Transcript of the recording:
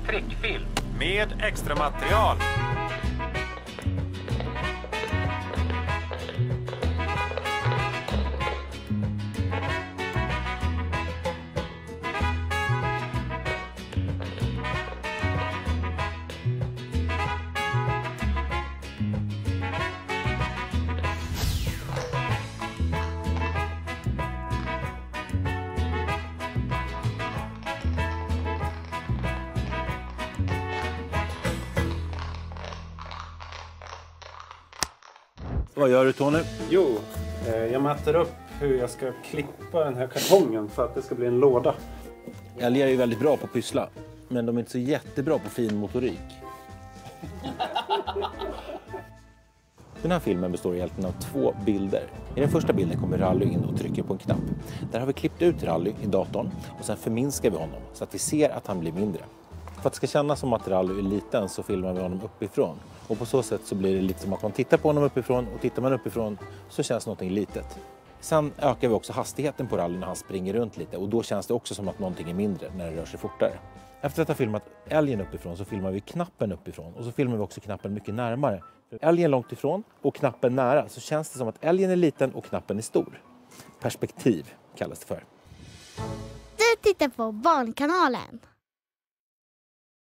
Trickfilm. Med extra material. Vad gör du, Tony? Jo, jag mäter upp hur jag ska klippa den här kartongen för att det ska bli en låda. Älgar är ju väldigt bra på att pyssla, men de är inte så jättebra på fin motorik. Den här filmen består egentligen av 2 bilder. I den första bilden kommer Rally in och trycker på en knapp. Där har vi klippt ut Rally i datorn och sen förminskar vi honom så att vi ser att han blir mindre. För att det ska kännas som att Rally är liten så filmar vi honom uppifrån. Och på så sätt så blir det lite som att man tittar på honom uppifrån, och tittar man uppifrån så känns någonting litet. Sen ökar vi också hastigheten på Rally när han springer runt lite, och då känns det också som att någonting är mindre när det rör sig fortare. Efter att ha filmat älgen uppifrån så filmar vi knappen uppifrån, och så filmar vi också knappen mycket närmare. För älgen långt ifrån och knappen nära så känns det som att älgen är liten och knappen är stor. Perspektiv kallas det för. Du tittar på Barnkanalen.